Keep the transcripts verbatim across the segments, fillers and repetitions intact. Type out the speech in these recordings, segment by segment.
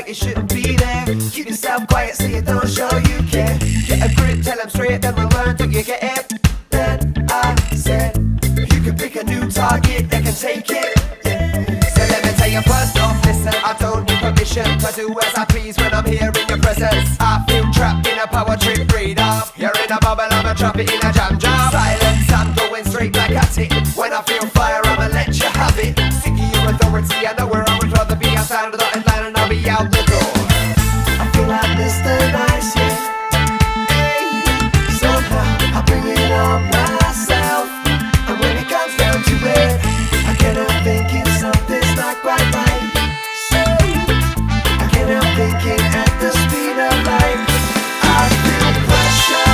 you shouldn't be there. Keep yourself quiet so you don't show you care. Get a grip, tell them straight, then we'll learn, do you get it? Then I said, you can pick a new target, they can take it. So let me tell you first off, listen, I don't need permission to do as I please when I'm here in your presence. I feel trapped in a power trip, breathe off. You're in a bubble, I'm a trumpet in a jam jar. Silence, I'm going straight back at it. When I feel fire, I'ma let you have it. Sick of your authority, I know where I would rather be. Outside of the dotted line and I'll be out the door. I feel like Mister Nice, yeah. Hey, somehow I bring it on myself. And when it comes down to it, I can't help thinking something's not quite right. So I can't help thinking at the speed of light. I feel pressure,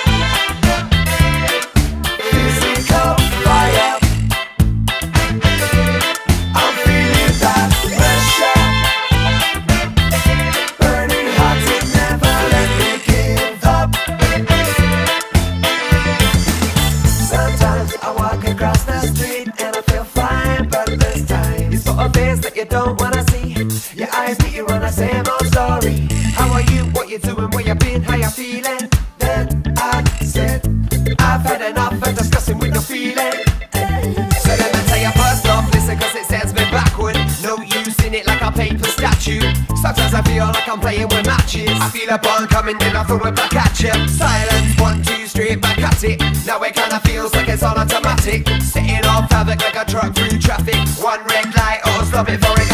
physical fire. I'm feeling that pressure, burning hot to never let me give up. Sometimes I walk across the street and I feel fine, but this time you spot a face that you don't wanna see. Your eyes meet you on the same old story. How are you? What you doing? Where you been? How you feeling? Then I said, I've had enough of discussing with no feeling. So let me tell you first off, listen, cause it sends me backward. No use in it like a paper statue. Sometimes I feel like I'm playing with matches. I feel a ball coming in, I throw it back at you. Silence, one, two, straight back at it. Now it kinda feels like it's on automatic. Setting off havoc like a truck through traffic. One red light, oh stop it before it